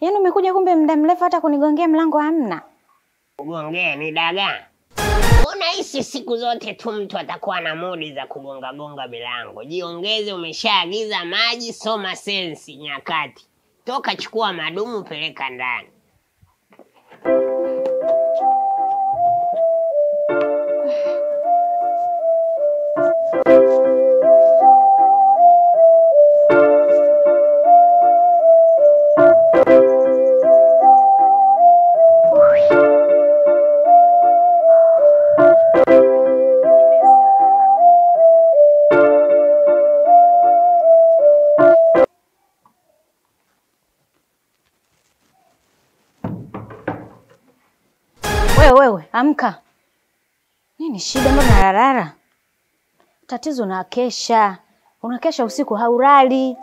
Yaani umekuja kumbe muda mrefu hata kunigongea mlango hamna. Kugongea ni dagaa. Unahisi siku zote tu mtu atakuwa na mudi za kugonga milango. Jiongeze, umeshaagiza maji, soma sensi nyakati. Toka chukua madumu peleka ndani. Wewe, amka. Nini shida mbona unarara? Tatizo unakesha. Unakesha usiku haulali.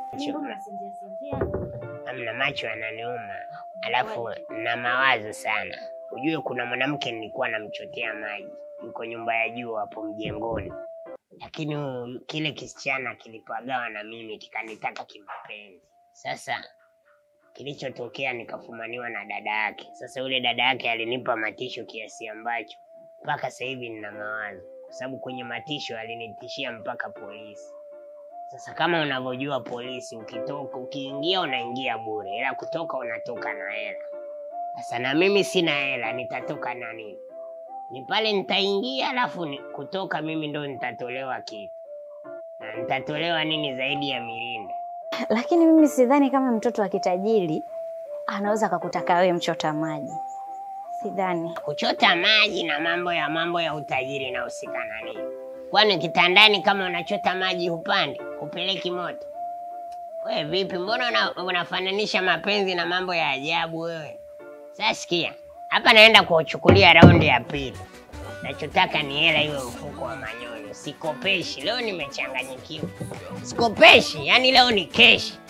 Amna macho yananiuma. Alafu na mawazo sana. Ujue kuna mwanamke nilikuwa namchotea maji. Yuko nyumba ya juu hapo mjengoni. Lakini kile kisichana kilipagawa na mimi kikanitaka kimapenzi. Sasa kilichotokea nikafumaniwa na dada yake. Sasa yule dada yake alinipa matisho kiasi ambacho mpaka sasa hivi nina mawazo. Kwa sababu kwenye matisho alinitishia mpaka polisi. Sasa kama unavyojua polisi, ukiingia unaingia bure, ila kutoka unatoka na hela. Sasa na mimi sina hela, nitatoka na nini? Ni pale nitaingia alafu kutoka mimi ndo nitatolewa kitu. Na nitatolewa nini zaidi ya mirinda? Lakini mimi sidhani kama mtoto wa kitajiri anaweza kukutaka wewe mchota maji. Sidhani. Kuchota maji na mambo ya utajiri na usika na nini? Kwani kitandani kama unachota maji upande, upeleki moto? Wewe vipi, mbona unafananisha mapenzi na mambo ya ajabu wewe? Sasa sikia, hapa naenda kuchukulia raundi ya pili. Nachotaka ni hela iwe mfuko wa manyonyo. Sikopeshi, leo nimechanganyikiwa. Sikopeshi, yani leo ni keshi.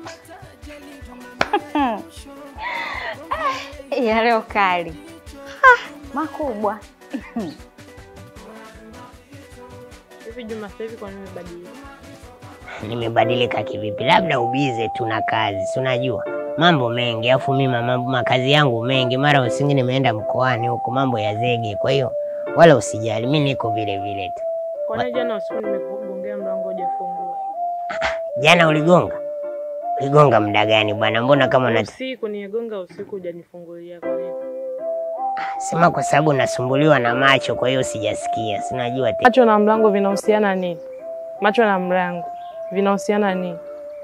Ya leo kali. Makubwa. Hivi Juma sasa hivi kwa nini umebadilika? Nimebadilika kivipi? Labda ubize tu na kazi. Si unajua mambo mengi, afu mimi makazi yangu mengi, mara usingi nimeenda mkoani huko mambo ya zege. Kwa hiyo wala usijali, mimi niko vile vile tu. Kwa nini jana usiku nimekugongea mlango hujafungua? Jana uligonga? Uligonga muda gani bwana? Mbona kama usiku nigonga usiku hujanifungulia kwa nini? Sema kwa sababu nasumbuliwa na macho, kwa hiyo sijasikia. Sinajua tena. Macho na mlango vinahusiana nini? Macho na mlango vinahusiana nini?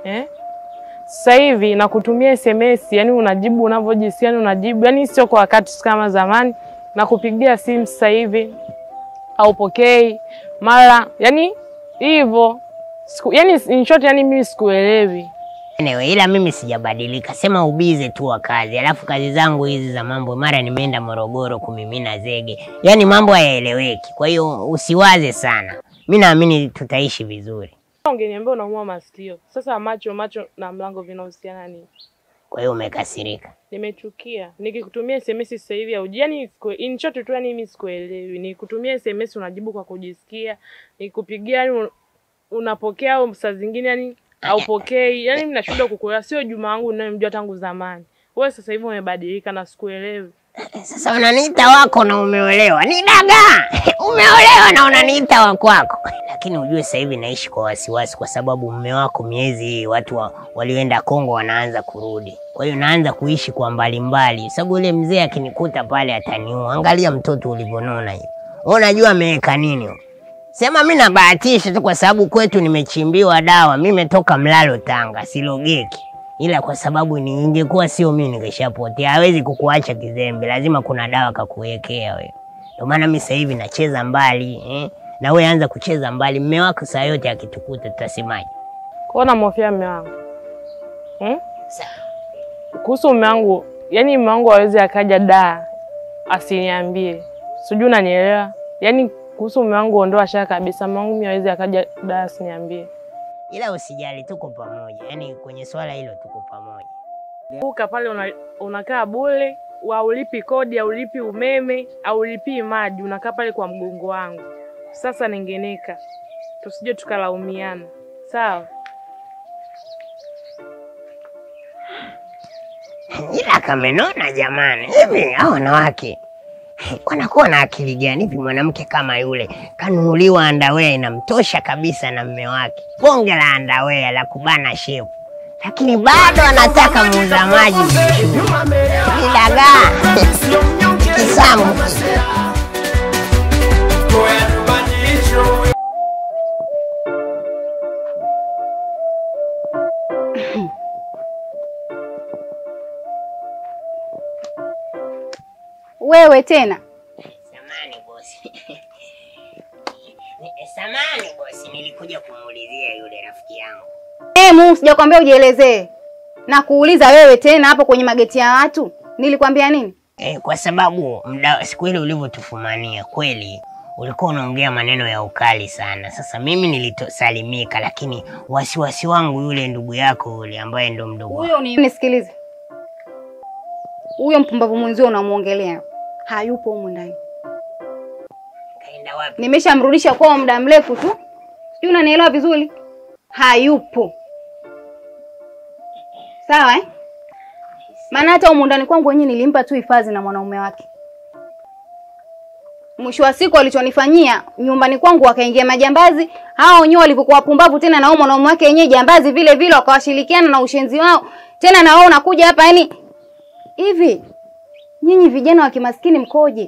Sasa hivi nakutumia SMS, yani unajibu unavyojisikia, yani unajibu, yani sio kwa wakati kama zamani. Nakupigia simu sasa hivi haupokei mara, yani hivyo. Yani in short, yani mimi sikuelewi. Anyway, ila mimi sijabadilika. Sema ubize tu wa kazi. Alafu kazi zangu hizi za mambo, mara nimeenda Morogoro kumimina zege. Yani mambo hayaeleweki. Kwa hiyo usiwaze sana. Mimi naamini tutaishi vizuri. Ungeniambia unaumwa masikio. Sasa macho na mlango vinahusiana nini? Kwa hiyo umekasirika? Nimechukia. Nikikutumia SMS sasa hivi au yani in short tu, yani mimi sikuelewi. Nikutumia SMS unajibu kwa kujisikia. Nikupigia unapokea au saa zingine yani haupokei. Yani mimi nashuhudia kukuelewa. Sio Juma wangu ninayemjua tangu zamani. Wewe sasa hivi umebadilika na sikuelewi. Sasa unaniita wako na umeolewa. Ni daga. Umeolewa na unaniita wako wako. Lakini ujue sasa hivi naishi kwa wasiwasi kwa sababu mume wako miezi hii watu walioenda Kongo wanaanza kurudi. Kwa hiyo naanza kuishi kwa mbali. Sababu yule mzee akinikuta pale ataniua. Angalia mtoto ulivyonona hiyo. Unajua ameweka nini? Sema mimi nabahatisha tu kwa sababu kwetu nimechimbiwa dawa. Mimi nimetoka Mlalo Tanga, silogeki. Ila kwa sababu ingekuwa sio mimi ningeshapotea. Hawezi kukuacha kizembe, lazima kuna dawa kakuwekea wewe. Ndio maana mimi sasa hivi nacheza mbali, na wewe anza kucheza mbali. Mume wako saa yote akitukuta tutasemaje? Kuona mofia mume wangu. Kuhusu mume wangu, yani mume wangu hawezi akaja da asiniambie. Sijui unanielewa? Yani kuhusu mume wangu ondoa shaka kabisa. Mume wangu mimi hawezi akaja da asiniambie. Ila usijali, tuko pamoja. Yani kwenye swala hilo tuko pamoja. Uka pale unakaa bure, haulipi kodi, haulipi umeme, haulipi maji, unakaa pale kwa mgongo wangu. Sasa ningeneka. Tusije tukalaumiana. Sawa? Ila kamenona jamani. Hivi hao wanawake wanakuwa na akili gani? Hivi mwanamke kama yule kanunuliwa underwear inamtosha kabisa na mume wake. Bonge la underwear la kubana shepu. Lakini bado anataka muuza maji. Ilaga. Kisamu. Wewe tena? Samani bosi. Samani bosi, nilikuja kumuulizia yule rafiki yangu. Sijakwambia ujielezee. Na kuuliza wewe tena hapo kwenye mageti ya watu. Nilikwambia nini? Kwa sababu siku ile ulivyotufumania kweli ulikuwa unaongea maneno ya ukali sana. Sasa mimi nilitosalimika, lakini wasiwasi wangu yule ndugu yako yule ambaye ndo mdogo. Huyo nisikilize. Huyo mpumbavu mwenzio unamuongelea hayupo huko ndani. Kaenda wapi? Nimeshamrudisha kwao muda mrefu tu. Sijui unanielewa vizuri? Hayupo. Sawa eh? Maana hata huko ndani kwangu wenyewe nilimpa tu hifadhi na mwanaume wake. Mwisho wa siku alichonifanyia nyumbani kwangu wakaingia majambazi. Hao wenyewe walivyokuwa wapumbavu tena na huyo mwanaume wake yenyewe jambazi vile vile wakawashirikiana na ushenzi wao. Tena na wao unakuja hapa yani hivi. Nyinyi vijana wa kimaskini mkoje?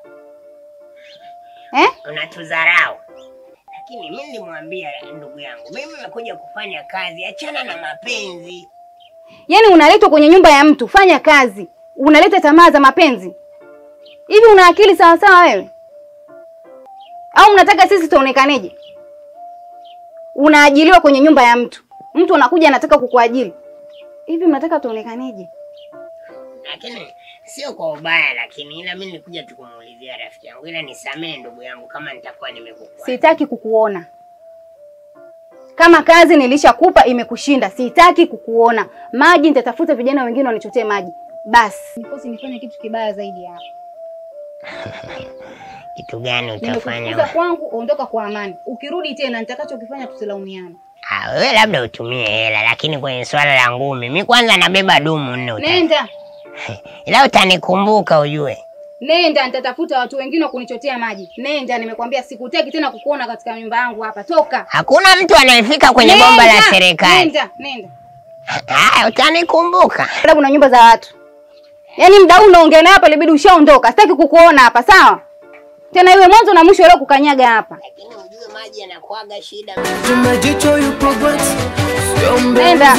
Unatudharau. Lakini mimi nilimwambia ndugu yangu, mimi nimekuja kufanya kazi, achana na mapenzi. Yaani unaletwa kwenye nyumba ya mtu, fanya kazi. Unaleta tamaa za mapenzi. Hivi una akili sawa sawa wewe? Au mnataka sisi tuonekaneje? Unaajiliwa kwenye nyumba ya mtu. Mtu anakuja anataka kukuajiri. Hivi mnataka tuonekaneje? Lakini sio kwa ubaya, lakini ila mimi nilikuja tu kumuulizia rafiki yangu. Ila nisamee ndugu yangu kama nitakuwa nimekukwaza. Sitaki kukuona. Kama kazi nilishakupa imekushinda, sitaki kukuona. Maji nitatafuta vijana wengine wanichotee maji. Basi. Nikosi nifanye kitu kibaya zaidi hapo. Kitu gani utafanya? Nimekufukuza kwangu, ondoka kwa amani. Ukirudi tena nitakachokifanya tusilaumiane. Wewe labda utumie hela, lakini kwenye swala la ngumi mimi kwanza nabeba dumu nne. Nenda. Ila utanikumbuka ujue. Nenda nitatafuta watu wengine kunichotea maji. Nenda, nimekwambia sikutaki tena kukuona katika nyumba yangu hapa. Toka. Hakuna mtu anayefika kwenye bomba la serikali. Nenda. Utanikumbuka. Sababu na nyumba za watu. Yaani muda huu unaongea na hapa ilibidi ushaondoka. Sitaki kukuona hapa, sawa? Tena iwe mwanzo na mwisho leo kukanyaga hapa. Lakini ujue maji yanakuaga shida. Jumajicho yupo bwati. Nenda.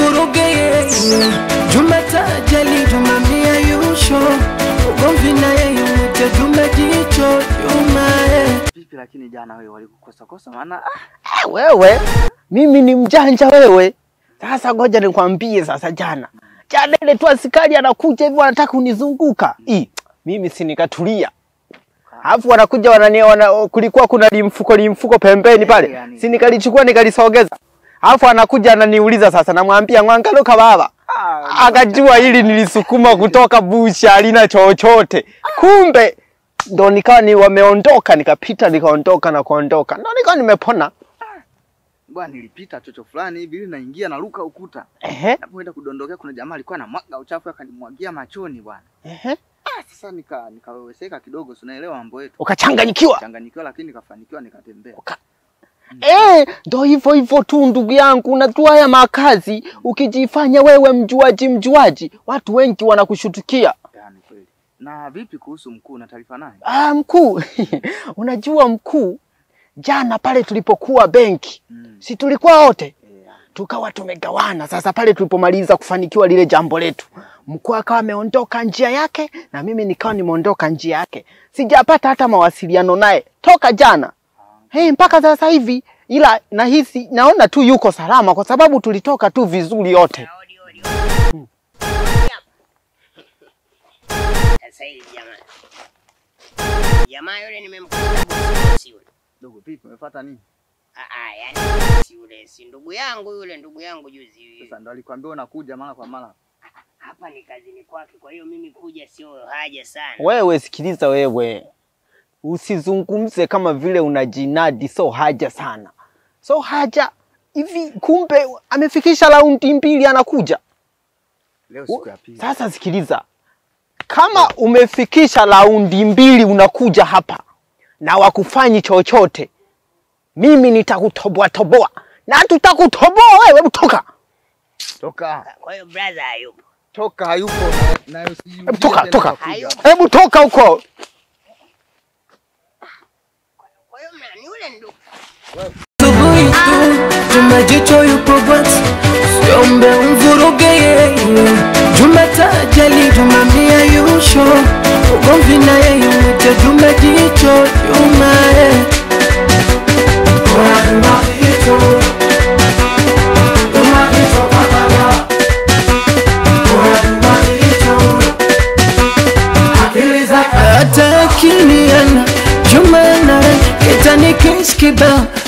Jumatajali Jumamia yusho. Ugomvi na yeye yote Jumajicho Jumae. Vipi lakini jana wewe walikukosa kosa maana wewe mimi ni mjanja wewe. Sasa ngoja nikwambie sasa jana ile tu askari anakuja hivi anataka unizunguka. Mimi si nikatulia. Alafu wanakuja kulikuwa kuna limfuko pembeni pale. Si nikalichukua nikalisogeza. Alafu anakuja ananiuliza sasa namwambia mwangaluka baba. Akajua hili nilisukuma kutoka busha halina chochote. Kumbe ndo nikawa ni wameondoka nikapita nikaondoka na kuondoka. Ndo nikawa nimepona. Bwana nilipita chocho fulani hivi ili naingia na ruka ukuta. Napoenda kudondokea kuna jamaa alikuwa na mwaga uchafu akanimwagia machoni bwana. Sasa nikaweweseka kidogo, si unaelewa mambo yetu. Ukachanganyikiwa? Changanyikiwa lakini nikafanikiwa nikatembea. Ndo hivyo tu ndugu yangu, unajua haya makazi ukijifanya wewe mjuaji watu wengi wanakushutukia. Yaani kweli. Na vipi kuhusu mkuu na taarifa naye? Mkuu. Unajua mkuu jana pale tulipokuwa benki. Si tulikuwa wote? Tukawa tumegawana. Sasa pale tulipomaliza kufanikiwa lile jambo letu, mkuu akawa ameondoka njia yake na mimi nikawa nimeondoka njia yake. Sijapata hata mawasiliano naye toka jana. Mpaka sasa hivi, ila nahisi naona tu yuko salama kwa sababu tulitoka tu vizuri yote. Sasa hivi jamaa yule nimemkuta bosi yule. Dogo vipi umefuata nini? Yani si yule si ndugu yangu juzi yule. Sasa ndo alikwambia unakuja mara kwa mara. Hapa ni kazini kwake, kwa hiyo mimi kuja sio haja sana. Wewe sikiliza wewe. Usizungumze kama vile unajinadi, so haja sana. So haja hivi kumbe amefikisha raundi 2 anakuja. Leo siku ya pili. Sasa sikiliza. Kama umefikisha raundi 2 unakuja hapa na wakufanyi chochote, mimi nitakutoboa toboa. Na tutakutoboa wewe, toka. Toka. Kwa hiyo brother hayupo. Toka hayupo na usijue. Toka. Hebu toka huko. Kwa hiyo ni yule ndugu. Asubuhi tu Jumajicho yupo bwati, siombe umvuruge yeye. Jumatajali Jumamia yusho, ugomvi na yeye mwite Jumajicho. Hata akiliana Jumana kitani kiskiba